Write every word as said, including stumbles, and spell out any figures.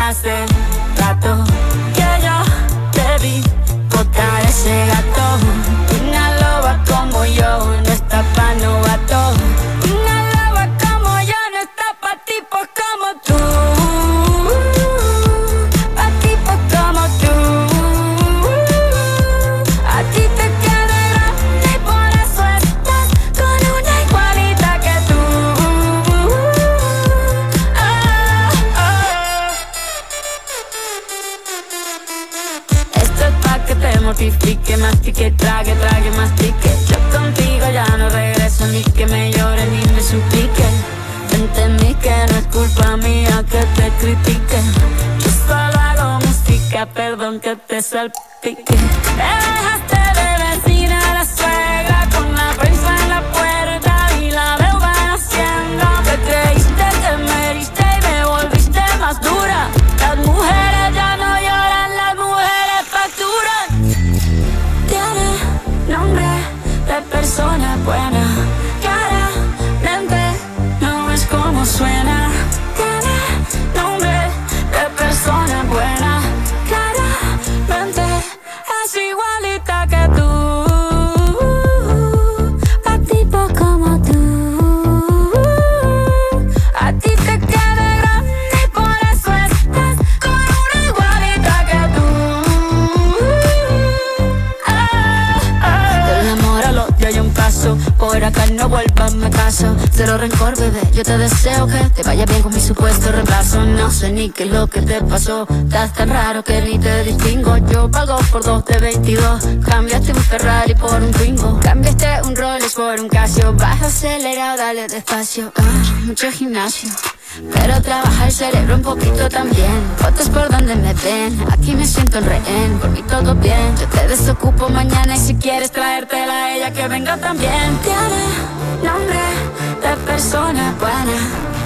hace rato que yo te vi botar ese gato. Una loba como yo no está pa' novato. Una loba como yo no está pa' tipos como tú. Pa' tipos como tú. A ti te queda grande y por eso estás con una igualita que tú. Oh, oh. Esto es pa' que te mortifique, mastique, trague, trague, mastique. Yo contigo ya no regreso, ni que me llore ni me suplique. Entendí que no es culpa mía que te critique. Yo solo hago música, perdón que te salpique. Te dejaste de vecina a la suegra con la prensa en la puerta y la deuda en Hacienda. Te creíste que me heriste y me volviste más dura. Las mujeres ya no lloran, las mujeres facturan. Tiene nombre de persona buena, claramente no es como suena. Tiene nombre de persona buena, claramente es igualita que tú. Pa' tipos como tú. A ti te queda grande y por eso estás con una igualita que tú. Ah, ah. Del amor al odio hay un paso, por acá no vuelvas, me caso. Cero rencor, bebé, yo te deseo que te vaya bien con mi supuesto reemplazo. No sé ni qué es lo que te pasó, estás tan raro que ni te distingo. Yo pago por dos de veintidós, cambiaste un Ferrari por un Twingo. Cambiaste un Rolex por un Casio, baja acelerado, dale despacio. Ah, mucho gimnasio, pero trabaja el cerebro un poquito también. Fotos por donde me ven, aquí me siento en rehén. Por mí todo bien, yo te desocupo mañana y si quieres traértela a ella que venga también. Tiene nombre de persona buena,